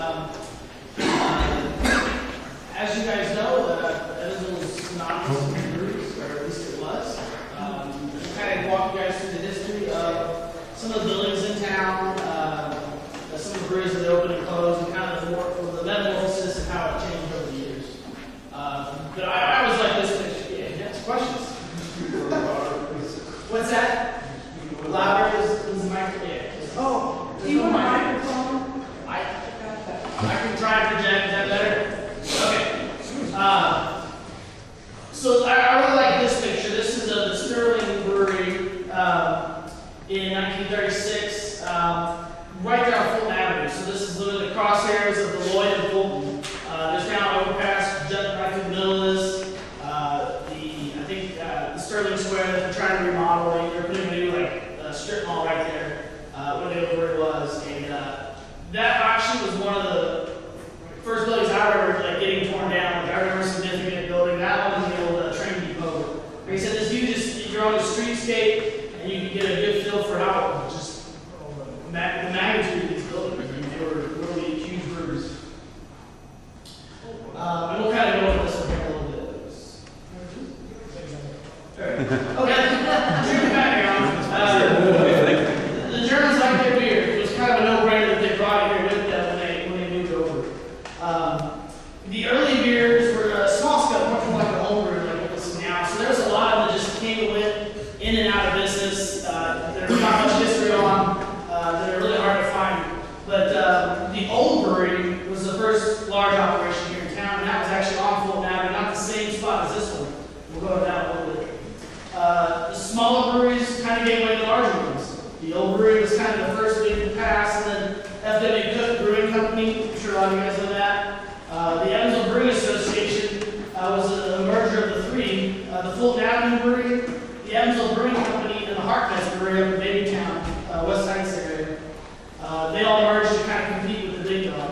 As you guys know, Evansville is not a breweries, or at least it was. Kind of walk you guys through the history of some of the buildings in town, some of the breweries that opened and closed, and kind of the metamorphosis and how it changed over the years. But I always like this picture. Yeah, you have questions? What's that? Louder is the microphone. Yeah. Oh, do you want a microphone? I can try and project. Is that better? Okay. So I really like this picture. This is the Sterling Brewery in 1936, right there on Fulton Avenue. So this is literally the crosshairs of the Lloyd and Fulton. There's now an overpass jutting right through the middle of this. I think the Sterling Square that they're trying to remodel. They're putting a new strip mall right there where the old brewery was, and that actually was one of the first buildings I remember getting torn down. I remember a significant building. That one was the old train depot. Like I said, you're on the streetscape, and you can get a good feel for how just the magnitude of these buildings. I mean, they were really huge breweries. And we'll kind of go into this one here a little bit. Okay, drinking background. The Germans like their beer. It was kind of a no-brainer that they brought it here with them when they moved over. The early beers were small scale, much more like a home brew like this now. So there's a lot of them that just came and went in and out of business. There's not much history on that are really hard to find. But the old brewery was the first large operation here in town, and that was actually on Fulton Avenue, not the same spot as this one. We'll go to that a little bit. The smaller breweries kind of gave way to the larger ones. The old brewery was kind of the first big to pass, and then F.W. Cook Brewing Company, I'm sure a lot of you guys know that. The Evansville Brewing Association was a merger of the three. The Fulton Avenue Brewery, the Evansville Brewing Company, and the Harkness Brewery up in Babytown, West Heights area. They all merged to kind of compete with the big dog.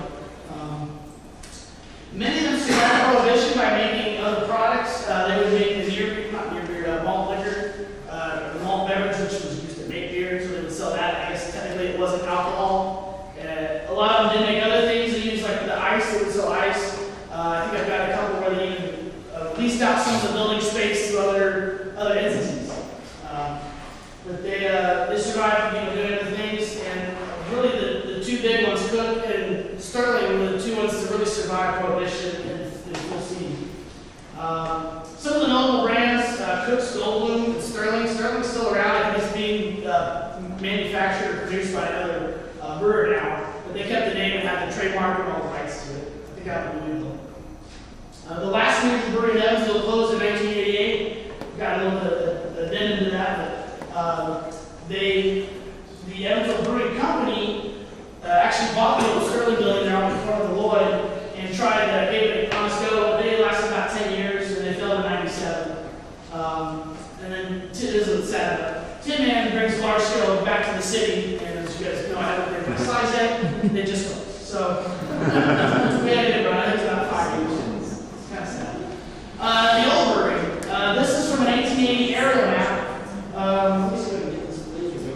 Many of them survived prohibition by making other products. They would make malt liquor, malt beverage, which was used to make beer, so they would sell that. I guess technically it wasn't alcohol. A lot of them did make other things. They used like the ice, they would sell ice. I think I've got a couple where they even leased out some of the building space to other entities. But they survived, doing other things, and really the two big ones, Cook and Sterling, were the two ones that really survived prohibition in full steam. Some of the notable brands, Cook's Goldblum and Sterling. Sterling's still around, and it's being manufactured or produced by another brewer now, but they kept the name and had the trademark and all the rights to it. I think out of Louisville. The last major brewery in Evansville closed in 1988. Got a little bit of addendum to that, but the Evansville Brewing Company actually bought the old Sterling building there on the front of the Lloyd and tried to give it an honest go. They lasted about 10 years, and they failed in 97. And then, this is sad, but Tin Man brings large scale back to the city, and as you guys know, I haven't been size yet, they just closed. So, we had it run, it was about 5 years. It's kind of sad. The old brewery. This is from an 1880 aerial map. Let me see if I can get this.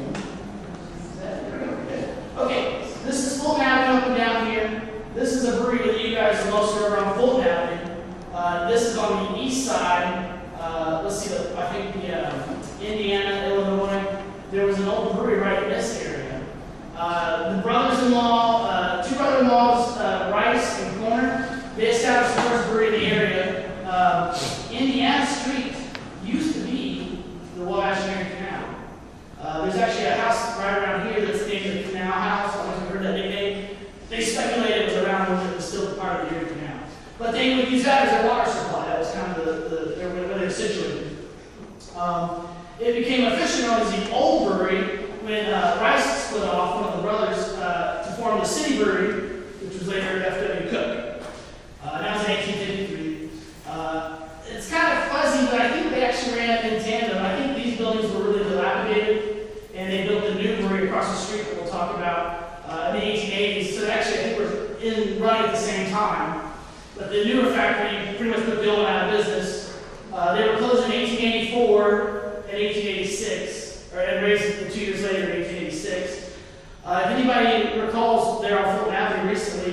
Okay, this is Fulton Avenue up and down here. This is a brewery that you guys are most aware of on Fulton Avenue. This is on the east side. Let's see, I think the Indiana, Illinois. There was an old brewery right in this area. The brothers-in-law, two brother-in-laws, Rice and Corner, they established the first brewery in the area. Indiana Street used to be the Wabash Canal. There's actually a house right around here that's named the Canal House. I don't know if you've heard that nickname. They speculated it was around when it was still part of the Erie Canal. But they would use that as their water supply. That was kind of where they were situated. It became officially known as the Old Brewery when Rice split off, one of the brothers, to form the City Brewery, which was later F.W. Cook. That was in 1853. It's kind of fuzzy, but I think they actually ran in tandem. I think these buildings were really dilapidated, and they built a new brewery across the street that we'll talk about in the 1880s. So actually, I think we're running at the same time. But the newer factory pretty much put the old one out of business. They were closed in 1884 and 1886, and raised 2 years later in 1886. If anybody recalls there on Fulton Avenue recently,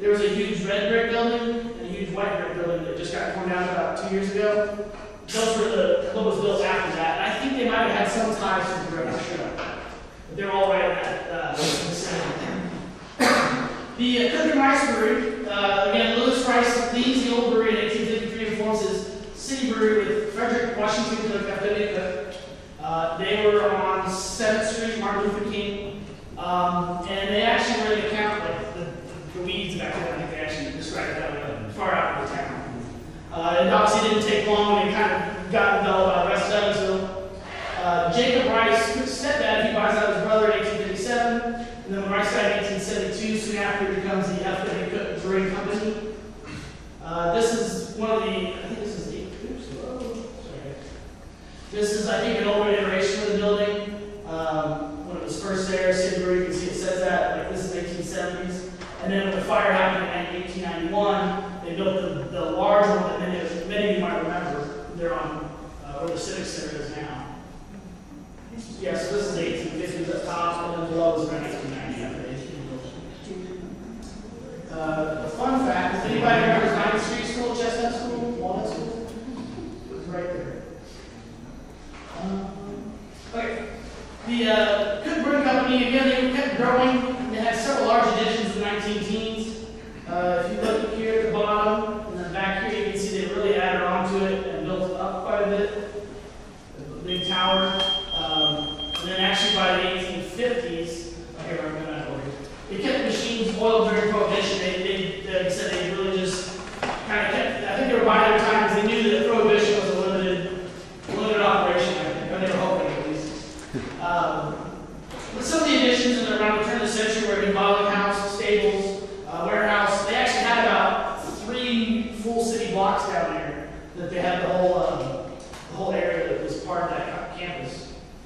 There was a huge red brick building and a huge white brick building that just got torn down about 2 years ago. Those were what was built after that. And I think they might have had some ties to the brick, I'm not sure about that. But they're all right in that vicinity. The Cooker Rice Brewery, again, Lewis Rice leads the old brewery in 1853 and forms his city brewery with Frederick Washington Cook, F.W. Cook. They were on 7th Street, Martin Luther King, and they actually were the account, like the weeds back then, I think they actually described it that way, far out of the town. And obviously it didn't take long, they kind of got developed by the rest of Evansville. Jacob Rice, Cook's stepdad, he buys out his brother in 1857, and then when Rice died in 1872, soon after it becomes the F.W. Cook Brewing Company. This is one of the, I think this is the, oops, whoa, sorry. This is, I think, an older iteration of the building. When it was first there, City Brewery, you can see it says that, like this is 1870s. And then when the fire happened in 1891, they built the large one that many of you might remember. They're on where the Civic Center is now. Yeah, so this is 1850s at top, and then below is around 1890 after 1850. A fun fact, if anybody remembers 9th Street School, Chestnut School, Walnut School? It was right there. Okay. The Cook Brewing Company, again, they kept growing. They had several large additions in the 19-teens. If you look here at the bottom, and then back here, you can see they really added on to it and built it up quite a bit. The big tower. And then actually by the 1850s, here I'm going to order. They kept machines oiled during Prohibition. They said they really just kind of kept, I think they were buying their time because they knew that Prohibition was a limited operation, I think, or they were hoping at least. But some of the additions in around the turn of the century were a new bottling house, stables, warehouse. They actually had about 3 full city blocks down there that they had the whole area that was part of that campus.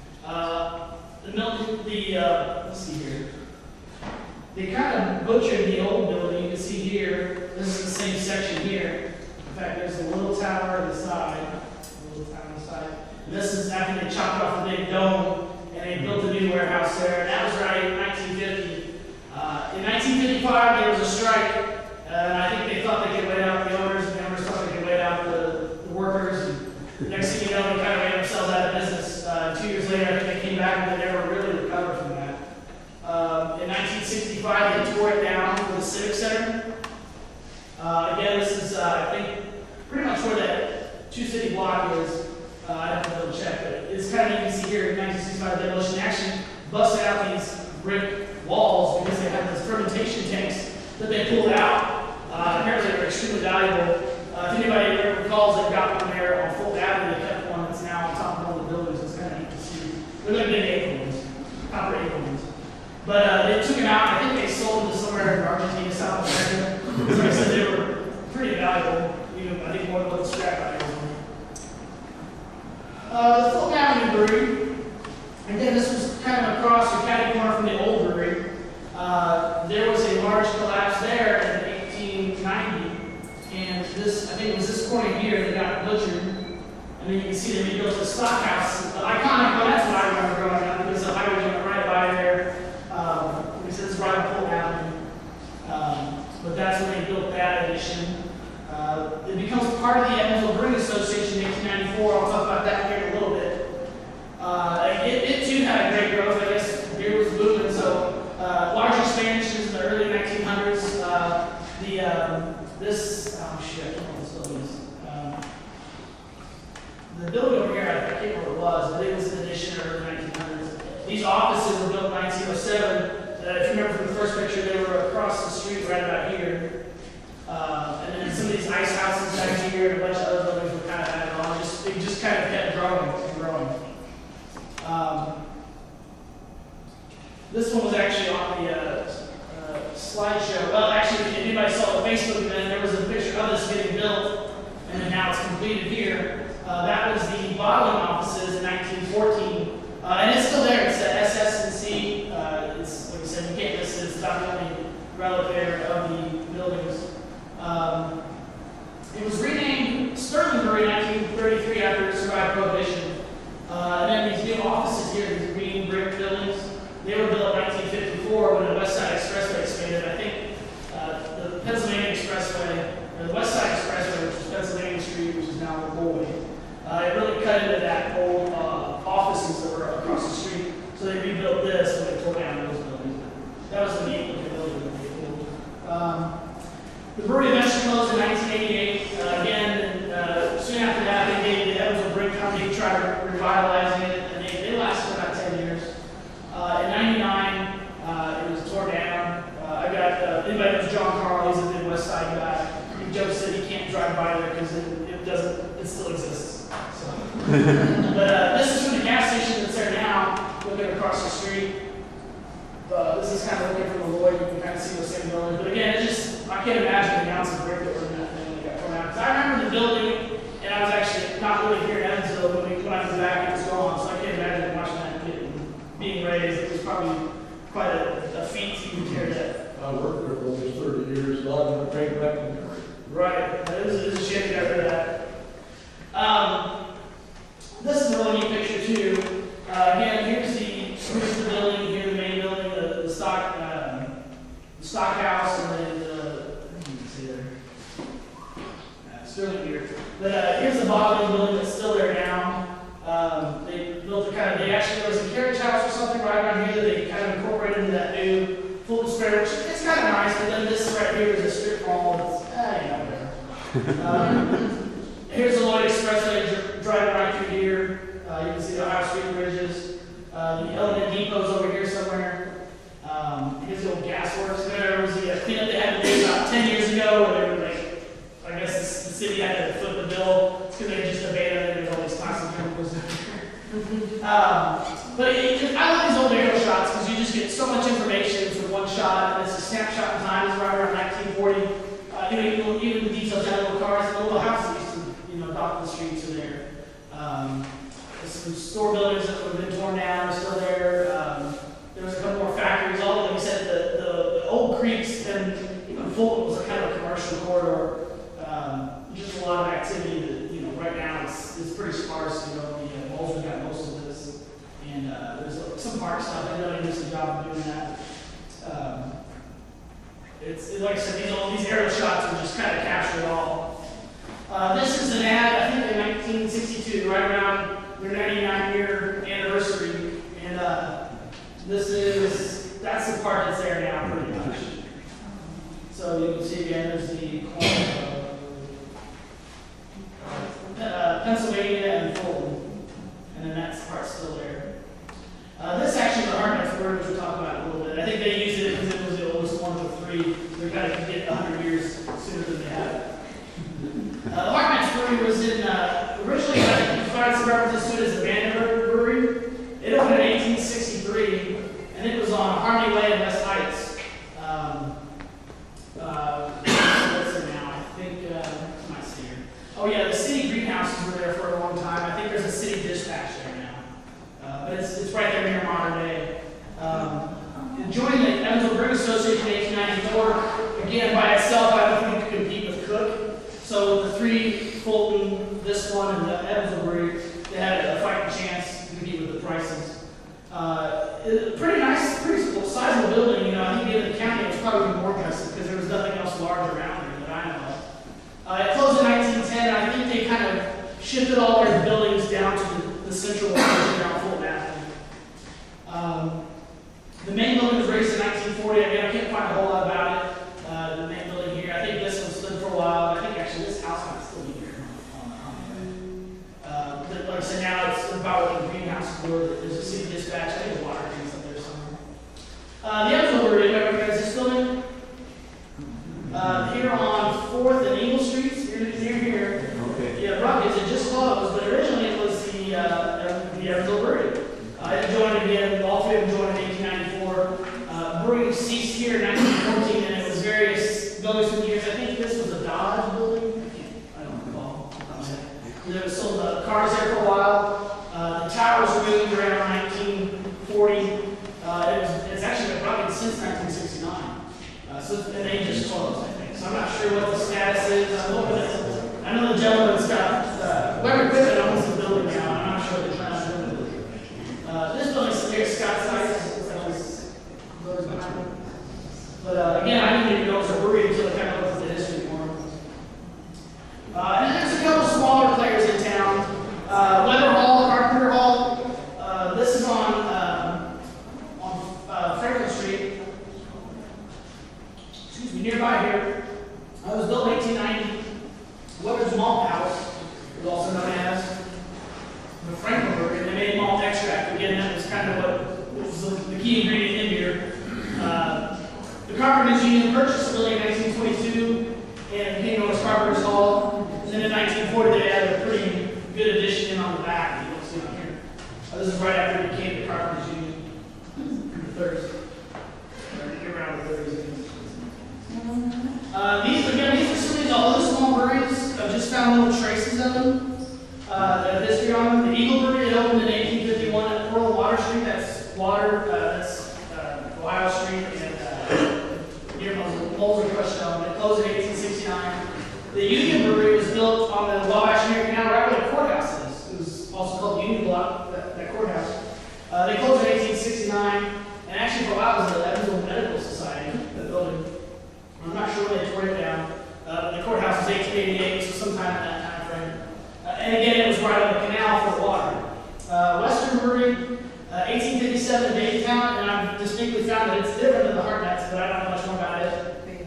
Let's see here. They kind of butchered the old building. You can see here, this is the same section here. In fact, there's a little tower on the side. And this is after they chopped off the big dome and they built a new warehouse there. And that was right in 1950. In 1955, there was a strike. And I think they thought they could wait out the owners, and the owners thought they could wait out the workers. And next thing you know, they kind of made themselves out of business. 2 years later, I think they came back, but they never really recovered from that. In 1965, they tore it down for the Civic Center. Again, this is, I think, pretty much where that 2-city block is. I have to double check, but it's kind of, you can see here in 1965, the demolition actually busted out these brick walls because they had those fermentation tanks that they pulled out. Apparently, they're extremely valuable. If anybody ever recalls, they've got one there on Fulton Avenue. They kept one that's now on top of one of the buildings. It's kind of neat to see. They're like big acorns, copper acorns. But they took them out. I think they sold them to somewhere in Argentina, South America. So I said they were pretty valuable. I think more than what the scrap value was. The Fulton Avenue Brewery. Again, this was kind of across the catty corner from the old brewery. There was a large collapse there in 1890. And this, I think it was this corner here that got butchered. And then you can see they rebuilt the stockhouse. The iconic one, that's what I remember growing up, because the highway went right by there. Like I said, it's right on Fulton Avenue. But that's when they built that addition. It becomes part of the Evansville Brewing Association in 1894. I'll talk about that here in a little bit. It too had a great growth. I guess beer was booming, so large expansions in the early 1900s. The building over here, I can't remember what it was, but it was an addition in the early 1900s. These offices were built in 1907. If you remember from the first picture, they were across the street right about here. And then some of these ice houses back here and a bunch of other buildings were kind of added on. It just kind of kept growing and growing. This one was actually on the slideshow. Well, actually, if anybody saw the Facebook event, there was a picture of this getting built, and then now it's completed here. That was the bottling offices in 1914, and it's still there. It's the SS&C. It's like I said, you can't miss it. It's about the only relic there of the buildings. It was renamed Sterling Brewery in 1933 after it survived Prohibition. And then these new offices here, these green brick buildings, they were built in 1954 when the West Side Expressway expanded. I think the It really cut into that old offices that were across the street. So they rebuilt this and they tore down those buildings. That was a neat looking building. The brewery eventually closed in 1988. Soon after that, they gave the Evansville Brewing Company to try revitalizing it, and they lasted about 10 years. In 99, it was torn down. I got anybody knows John Carl, he's a Midwest side guy. He jokes that he can't drive by there because it still exists. So. But this is from the gas station that's there now, looking across the street. This is kind of looking from the Lloyd, you can kind of see those same buildings. But again, I can't imagine the amounts of brick that were in that thing when it got torn out. Because I remember the building, and I was actually not really here in Evansville when I was back, it was gone. So I can't imagine watching that being raised. It was probably quite a feat to even tear that. I worked there for almost 30 years, a lot of my train back in there. Right, it was a shame to get rid of that. This is a really neat picture too. Again, here's the building, here's the main building, the stock house, and then you can see there. It's really weird. But here's the bottom building that's still there now. They built there was a carriage house or something right around here that they kind of incorporated into that new Fulton Square, which it's kind of nice, but then this right here is a strip mall. Here's the Lloyd Expressway driving right through here. You can see the Ohio Street bridges. The Element Depot's over here somewhere. Here's the old gas works. There was the cleanup they had to do about 10 years ago where they were like, I guess the city had to foot the bill. It's because they just abandoned it. There's all these toxic chemicals in there. I love these old aerial shots because you just get so much information from one shot, and it's a snapshot in time. It's right around 1940. Even the details of little cars, the little houses used to, dot the streets are there. There's some store buildings that have been torn down are still there. There was a couple more factories. All like you said, the old creeks and even Fulton was a kind of a commercial corridor. Just a lot of activity that right now it's pretty sparse. The Bolton got most of this, and there's some park stuff. They really do a job of doing that. It's like I said, these aerial shots will just kind of capture it all. This is an ad, I think in 1962, right around their 99-year anniversary, and that's the part that's there now, pretty much. So you can see again, there's the corner of Pennsylvania and Fulton, and then that's the part still there. This actually is the Hartnett's Brewery, which we'll talk about in a little bit. I think they used it because it was the oldest one of the three. They're kind of get 100 years sooner than they have. The Hartnett's Brewery was in, originally, you find some references to it as the Vandenberg Brewery. It opened in 1863, and it was on Harmony Way in West Heights. What's it now? I think, let's see here. Oh yeah, the city greenhouses were there for a long time. I think there's a city dispatch there now. But it's right there near modern day. Joined the Evansville Brewing Association in 1894. Again, by itself, I don't think it could compete with Cook. So the three, Fulton, this one, and the Evansville Brewery, they had a fighting chance to compete with the prices. Pretty nice, pretty sizable building. I think given the county, it was probably more impressive because there was nothing else large around here that I know of. It closed in 1910. I think they kind of shifted all their buildings down to the central location around Fulton Avenue. The main building was raised in 1940. Again, I can't find a whole lot about it. The main building here, I think this one stood for a while. I think actually this house might still be here on the way. Like I said, now it's about what the greenhouse for. There's a city dispatch. I think there's water tanks up there somewhere. The Evansville Brewery, do you recognize this building? Here on 4th and Eagle Streets, near here. Okay. Yeah, Ruggeds, it just closed, but originally it was the Evansville Brewery. It joined again, all three of them joined in 1894. Brewing ceased here in 1914, and it was various buildings through the years. I think this was a Dodge building. I don't recall. There was sold cars there for a while. The tower was removed around 1940. It's actually been running since 1969. And they just closed, I think. So I'm not sure what the status is. I'm hoping that I know the gentleman's got whoever equipment owns the building now. I'm not sure what they're trying to do with it. This building's near Scott's Ice. That was behind me. But again, I didn't even know it was a brewery until I kind of looked at the history more. And then there's a couple smaller players in town. nearby here. It was built in 1890. Weber's Malt House was also known as the Franklin Brewery, and they made malt extract. Again, that was kind of what was the key ingredient in beer. The Carpenters Union purchased the building in 1922 and became known as Carpenter's Hall. And then in 1940, they added a pretty good addition in on the back. You don't see on here. This is right after it became the Carpenters Union in the 30s. Around the 30s. These facilities, all those small breweries, I've just found little traces of them. That have history on them. The Eagle Brewery, it opened in 1851 at Pearl Water Street. That's Ohio Street and near Moles and Crestone. It closed in 1869. The Union Brewery was built on the Wabash Near Canal, right where the courthouse is. It was also called Union Block, that courthouse. They closed in 1869, and actually for a while it was the Evansville Medical Society, the building. I'm not sure when they tore it down. The courthouse was 1888, so sometime in that time frame. And again, it was right on the canal for the water. Western Brewery, 1857 in Daytown, and I've distinctly found that it's different than the Hartnetts, but I don't know much more about it.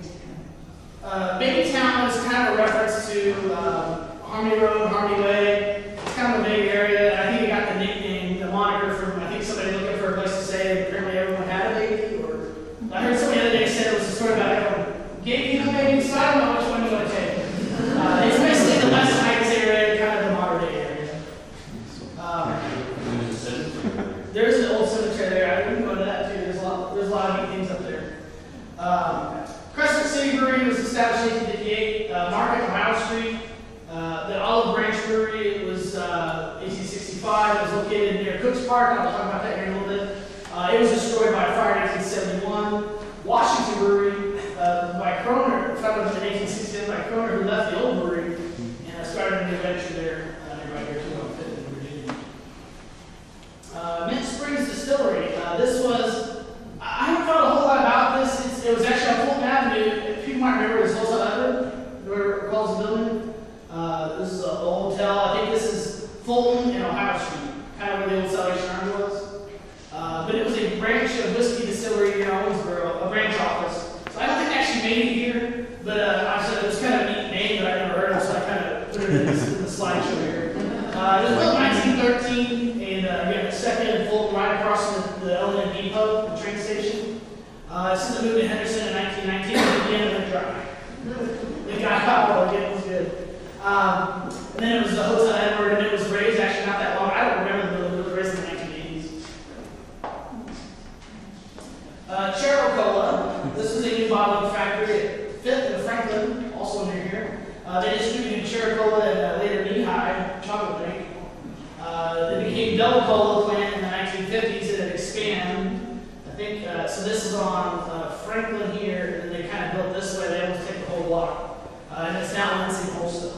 Babytown is kind of a reference to Harmony Road, Harmony Way. It's kind of a big area. I think it got the nickname, the moniker from, I think somebody looking for a place to stay. Apparently everyone had a baby. Or I heard somebody the other day said it was a story about everyone gave you the baby, so I don't know which one you want to take. It's basically the West Heights area, kind of the modern day area. There's an old cemetery there. I can go to that too. There's a lot of neat things up there. Crescent City Brewery was established in 1858. Market, Ohio Street. The Olive Branch Brewery was 1865. It was located near Cooks Park. I'll talk about that here in a little bit. It was destroyed by fire in 1871. Washington Brewery by Kroner, founded in 1867 by Kroner, who left the old brewery and started a new venture there nearby here too, on Fifth in Virginia. Mint Springs Distillery. This was, I haven't thought a whole lot about this. It was actually on Fulton Avenue. People might remember this Hotel Edward, where it calls the building. This is a hotel. I think this is Fulton and Ohio Street, kind of where the old Salvation Army was. But it was a branch of whiskey distillery in Owensboro, a branch office. So I don't think they actually made it here, but I said it was kind of a neat name that I never heard of, so I kind of put it in the slideshow here. It was built in 1913, and again, the second in Fulton, right across from the L&N Depot, the train station. Since the moved to Henderson in 1919, it again went dry. It got hot, but again, it was good. And then it was the Hotel Edward, and it was raised actually not that long. I don't remember the building, it was raised in the 1980s. Chero Cola. This is a new bottling factory at Fifth and Franklin, also near here. They distributed Chero Cola and later Knee-High chocolate drink. They became Double Cola plant in the 1950s and it expanded. I think, so this is on Franklin here, and then they kind of built this way. They almost take the whole block. And it's now Lansing Wholesale.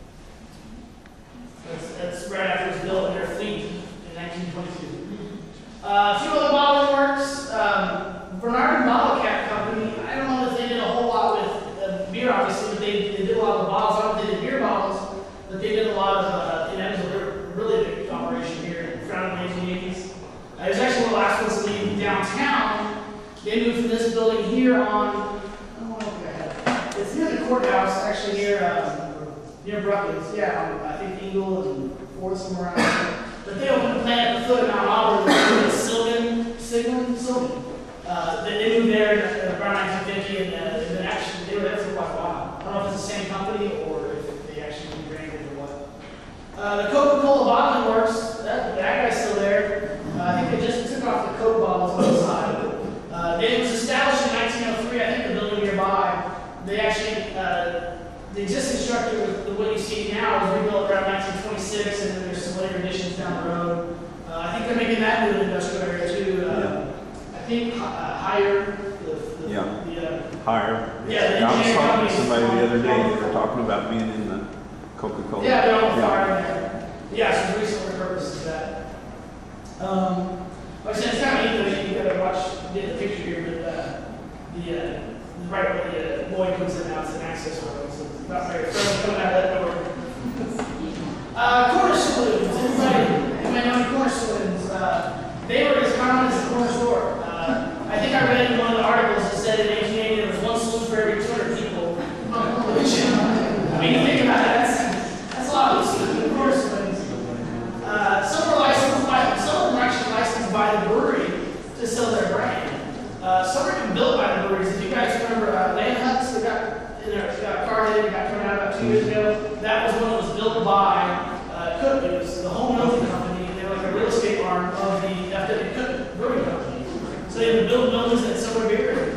That's right after it was built in their fleet in 1922. A few other bottling works. Bernard Bottle Cap Company. I don't know if they did a whole lot with beer, obviously, but they did a lot of the bottles. I don't know if they did beer bottles, but they did a lot of, and that was a really big operation here, founded in the 1880s. It was actually one of the last ones to leave downtown. They moved from this building here on, I don't know if I have it. It's near the courthouse, actually near Brookings. Yeah, I think Eagle and Ford, somewhere around there. But they opened a plant at the foot of Mount Auburn, Sylvan. They moved there around 1950, and then actually they were there for quite a while. I don't know if it's the same company or if they actually rebranded or what. The Coca-Cola bottling works, that guy's still there. I think they just took off the Coke bottles on the side. It was established in 1903, I think the building nearby. They actually, the existing structure with what you see now was rebuilt around 1926, and then there's some later additions down the road. I think they're making that into an industrial area too. I think higher. Higher. Yeah, I was talking to somebody the other day. They were talking about being in the Coca-Cola. Yeah, they're on the fire in there. Yeah, some recent repurposes of that. Like I said, it's kind of neat. You gotta watch the picture here, but right where the boy comes in now, it's an access road, so it's not very friendly coming out of that door. Corner saloons. Anybody know corner saloons? They were as common as the corner store. I think I read in one of the articles that said in 1880 there was one saloon for every 200 in their car that got turned out about 2 years ago. That was one that was built by Cook. It was the home building company. They were like a real estate arm of the FW Cook Brewing Company. So they would build buildings that sell beer.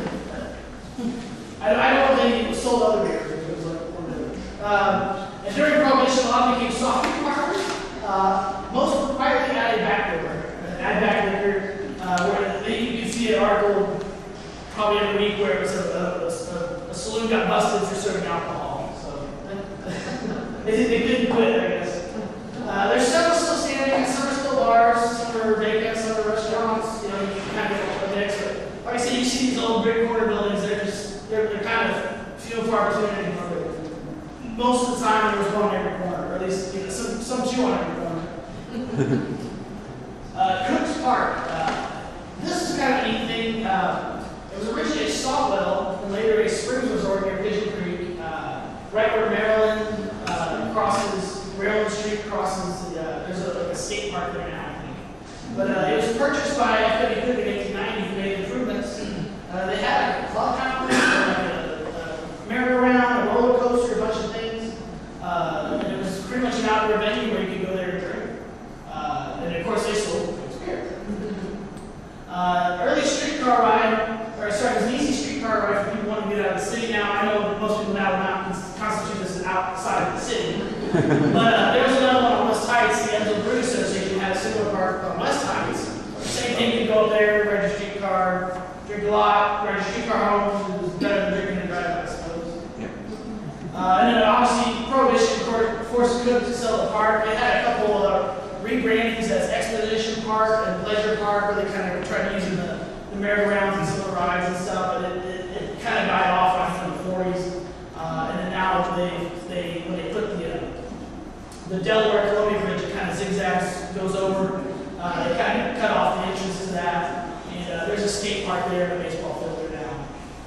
I don't know if they sold other beer. It was like one of and during Prohibition, a lot became soft drink bars. Most were quietly added back liquor. Where you can see an article probably every week where it was a saloon got busted for serving alcohol. So they couldn't quit, I guess. There's several still standing. Some are still bars. Some are vacant. Some are restaurants. You know, you can kind of get a mix. But like I said, you see these old brick corner buildings. They're kind of few and far between. Most of the time, there was one in every corner, or at least some two on every corner. Cook's Park. This is kind of a neat thing. It was originally a salt well, and later a springs resort near Pigeon Creek, right where Maryland crosses, Maryland Street crosses. There's a skate park there now, I think. But it was purchased by FW Cook in 1890, who made improvements. They had a clubhouse, a merry-go-round, a roller coaster, a bunch of things. And it was pretty much an outdoor venue where you could go there and drink. And of course, they sold beer. Early streetcar ride, or sorry, it was an easy streetcar ride for people wanting to get out of the city. Now, I know that most people now would not constitute this as outside of the city. But there was another one on West Heights. The Enzo Brewing Association had a similar park on West Heights. Same thing, you go up there, ride your streetcar, drink a lot, ride your streetcar home. It was better than drinking and driving, I suppose. And then obviously, Prohibition forced Cook to sell the park. They had a couple rebrandings as Expedition Park and Pleasure Park, where they kind of tried using the merry-go-rounds and some of the rides and stuff, but it kind of died off after the 40s. And then now when they put the Delaware Columbia Bridge, it kind of zigzags, goes over. They kind of cut off the entrance to that. And there's a skate park there and a baseball field there now.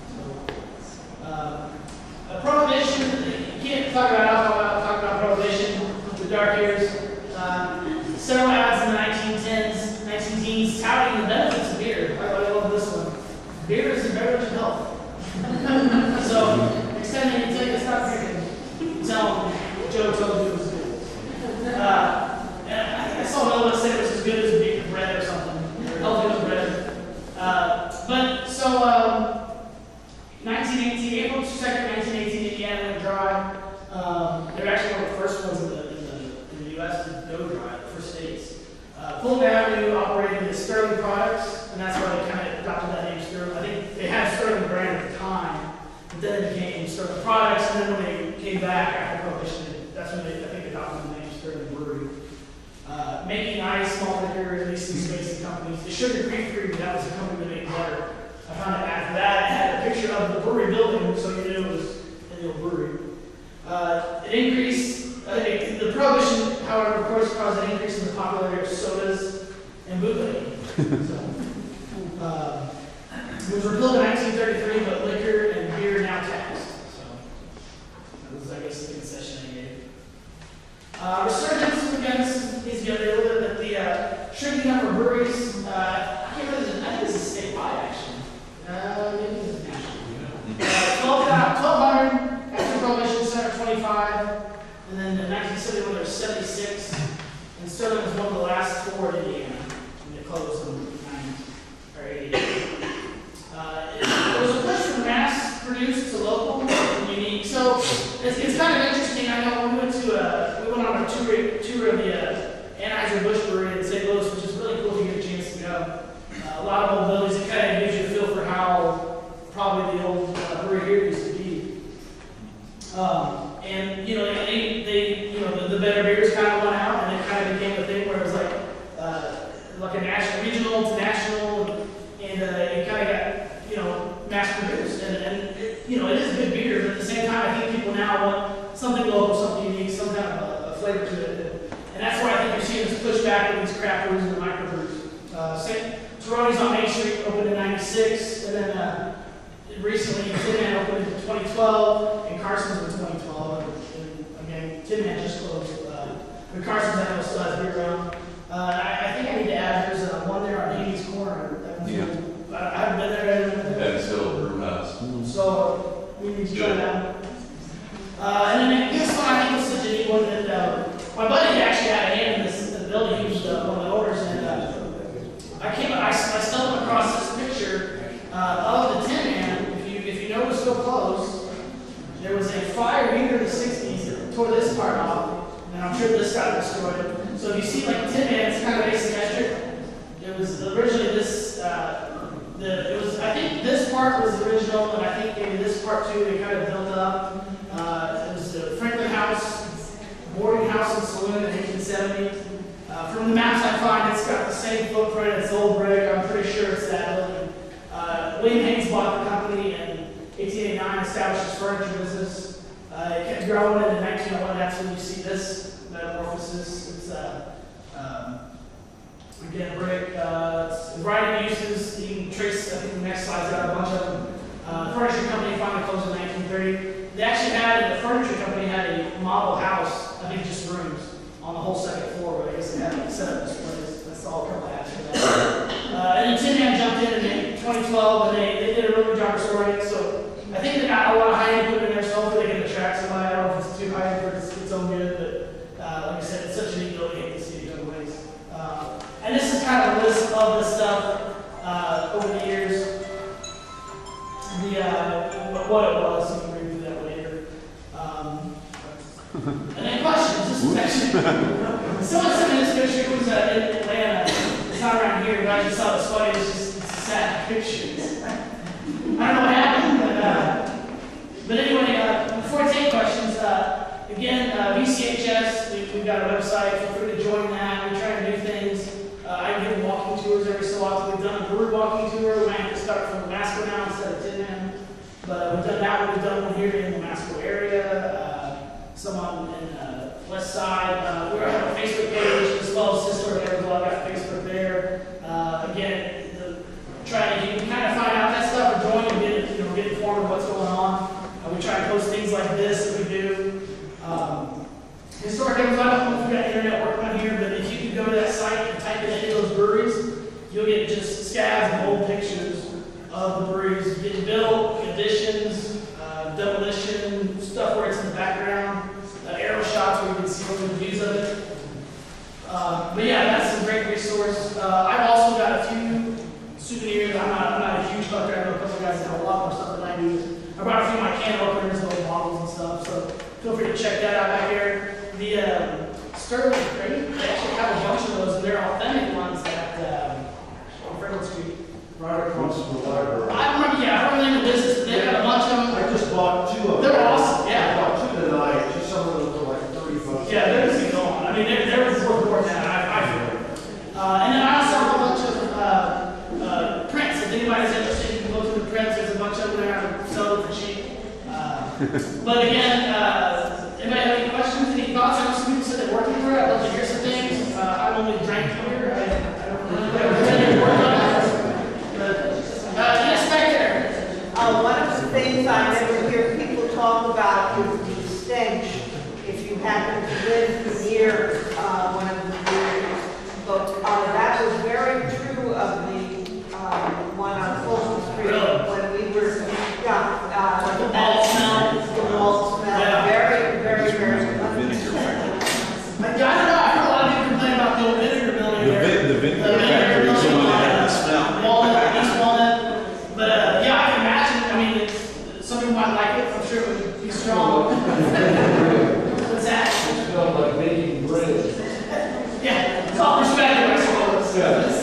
So, Prohibition, you can't talk about alcohol without talking about Prohibition, the dark years. Several ads in the 1910s, 1910s, touting the benefits of beer. I love this one. Beer is a beverage of health. So, extending until you stop drinking. Tell them Joe told you it was good. And I saw another one say it was as good as beer bread or something. Or healthy as bread. But so, 1918, April 2nd, 1918, Indiana went dry. They're actually one of the first ones in the U.S. to go dry, the first states. Fulton Avenue operated as Sterling Products, and that's why they kind of adopted that name Sterling. I think they had Sterling brand at the time, but then it became Sterling Products, and then when they came back after Prohibition, that's when they, I think, adopted the name Sterling Brewery. Making ice, malt liquor, leasing space and companies. The Sugar Creek Brewery, that was a company that made butter. I found it after that. It had a picture of the brewery building, so you knew it was an old brewery. It increased. The Prohibition, however, of course, caused an increase in the popularity of sodas and bootlegging. It was repealed in 1933, but liquor and beer are now taxed. So that was, I guess, the concession they gave. Resurgence, again, this is easy to deal with it, but the shrinking number of breweries, I think this is statewide, actually. Maybe this is national. 1,200 after Prohibition, Center 25. And then in 1971, there were 76, and Sterling was one of the last 4 in Indiana when they closed in the 90s, or 80s. It was a push from mass-produced to local and unique. So it's kind of interesting. I know we went on a tour of the Anheuser-Busch Brewery in St. Louis, which is really cool if you get a chance to go. A lot of old buildings. It kind of gives you a feel for how probably the old brewery here used to be. And you know, the better beers kind of went out, and it kind of became a thing where it was like a national, regional to national, and it kind of got mass produced. And it is good beer, but at the same time, I think people now want something local, something unique, some kind of a flavor to it. And that's why I think you're seeing this pushback with these craft brews and the microbrews. Taroni's on Main Street opened in '96, and then recently Tin Man opened in 2012, and Carson's in 2012. And again, Tin Man just closed. But Carson's I know still has beer around. I think I need to add there's one there on Haney's Corner. I haven't been there yet. And still brew house. So we need to try that. And then this one, I think was such a neat one that my buddy actually had a hand in this in the building. He was one of the owners, and I stumbled across this picture of the Tin Man. If you notice real close, there was a fire here in the 60s that tore this part off, and I'm sure this got destroyed. So if you see like Tin Man, it's kind of asymmetric. It was originally this, I think this part was original, and I think maybe this part too, they kind of built up. It was the Franklin House, boarding house and saloon in 1870. From the maps I find, it's got the same footprint, it's old brick, I'm pretty sure it's that building. William Haynes bought the company in 1889, established his furniture business. It kept growing, and in 1901, that's when you see this metamorphosis. It's again, brick, it's a variety of uses. You can trace, I think the next slide's got a bunch of them. The furniture company finally closed in 1930. They actually the furniture company had a model house, I think just rooms, on the whole second floor, where I guess they had like set up displays. That's all a couple after that. And then Tin Man jumped in 2012, and they did a really good job restoring it. So I think they got a lot of high-end equipment in there, so hopefully they can attract somebody. I don't know if it's too high-end for its own good, but like I said, it's such a neat building. I hate to see it in other ways. And this is kind of a list of the stuff over the years. What it was, you can review that later. And then questions. This is actually someone sent me this picture. It was in Atlanta. It's not around here, but I just thought it was funny. It's a sad picture. I don't know what happened, but anyway, before I take questions, again, VCHS, we've got a website. Feel free to join that. We try to do things. I give walking tours every so often. We've done a brewery walking tour. We might have to start from Damasco now instead of Tin Man. But we've done that one. We've done one here in the Damasco area, some on the west side. We have a Facebook page as well as Sister Air. I've got Facebook there. Again, trying to kind of find out that stuff or join and get informed of what's going on. We try to post things like this that we do. Historic Air, I don't know if we've got internet working on here, but if you could go to that site and type in any of those breweries, you'll get just scabs of old pictures of the breweries getting built, conditions, demolition, stuff where it's in the background, aerial shots where you can see some of the views of it. But yeah, that's a great resource. I've also got a few souvenirs. I'm not a huge collector. I know a couple of guys that have a lot more stuff than I do. I brought a few of my can openers, little bottles and stuff, so feel free to check that out back here. The Sterling Crate, they actually have a bunch of those, and they're authentic ones that on Frederick Street. Right across from the library. I remember they're in the business, but they've got a bunch of them. I just bought 2 of them. They're awesome, yeah. I bought 2 tonight, just some of them for like $30. Yeah, they're just going. I mean, they're worth more than that, I feel. And then I also have a bunch of prints. If anybody's interested, you can go through the prints. There's a bunch of them there. I sell them for cheap. But again, anybody have any questions, any thoughts? I know some people said they're working for it. I'd love to hear some things. I'm only drank here. I don't really work on it. But yes, back there. One of the things I never hear people talk about is the stench if you happen to live near one of the breweries. But that was very true of the one on Folsom Street when we were, The malt smell. the malt smell. Yeah. Very, very, very Vinegar factory. I don't know. I heard a lot of people complain about the old vinegar building there. The vinegar factory is the one that had the smell. Walnut, East Walnut. But yeah, I can imagine. I mean, some people might like it. I'm sure it would be strong. What's that? It smells like baking bread. Yeah, it's all perspective, I suppose. Yeah.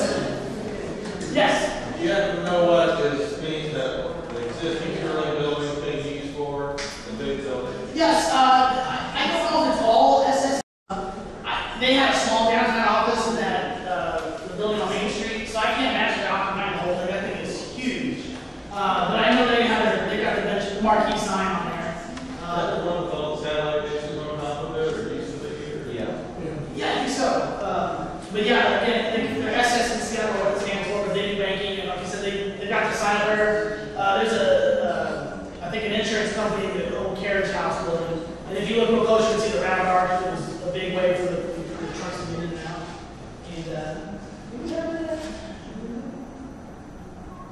Yes. You have to know what this means that the existing Sterling building is being used for, the big building. Yes. I don't know if it's all SS. They have a small downtown office in that the building on Main Street, so I can't imagine they're occupying the whole thing. I think it's huge. But I know they got the marquee sign on there. That's the one with all the satellite dishes on top of it, or used to be here? Yeah. Yeah, I think so. But yeah, again, the SS in Seattle, what it stands for, is Diddy Banking, and like I said, they got the sign up there. There's I think an insurance company, the old carriage house building, and if you look real close, you can see the round arch. It was a big way for the trucks to get in and out. And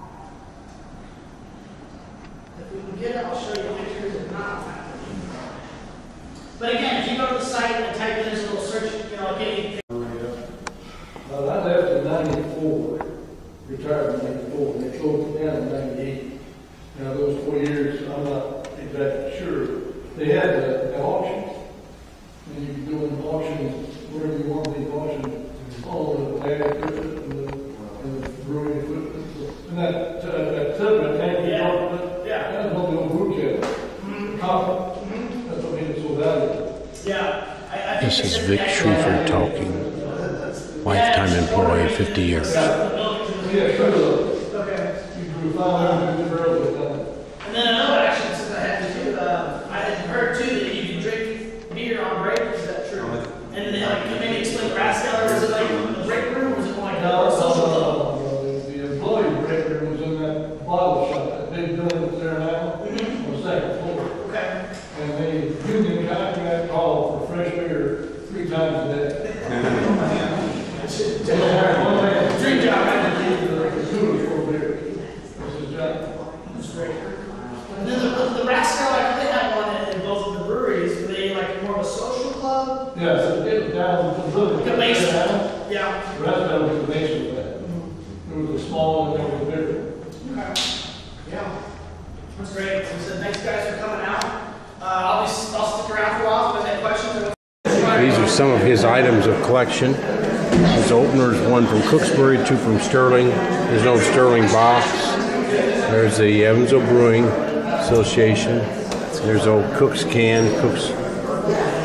if we can get it, I'll show you pictures. If not, But again, if you go to the site and type in this little search, you know, like any, I left in '94, retired in '94, and they closed it down in '98. Now, those 4 years, I'm not exactly sure. They had an auction, and you could go in auction, wherever you want the auction, all the ag equipment and the brewing equipment. And that tub, that yeah. that was on the old brew kettle, copper. That's what made it so valuable. yeah. I think This is it's Vic the Shreverd talking. Lifetime employee, 50 years. Yeah, sure. Okay. You grew 550 barrels at a time. And then another action since I had to do, I had heard too that you can drink beer on break, is that true? And then like, maybe explain Rathskeller, was it like a break room, or was it more like a social club? The employee breaker was in that bottle shop, that big building that's there now, on the second floor. Okay. And they union contract call for fresh beer 3 times a day. One man, Dream job, right? the cooler for beer. That's his job. That's great. And then the Rathskeller, I think they had one in both of the breweries, were they like more of a social club? Yeah, so it was down, the building. Like a basement? The Yeah. rest of it was the basement of that. There was a small and there was a bigger. Okay. Yeah. That's great. So thanks guys for coming out. I'll stick around for a while if there's any questions. These are some of his items of collection. His openers, one from Cooksbury, 2 from Sterling. There's no Sterling box. There's the Evansville Brewing Association. There's old Cook's can, Cook's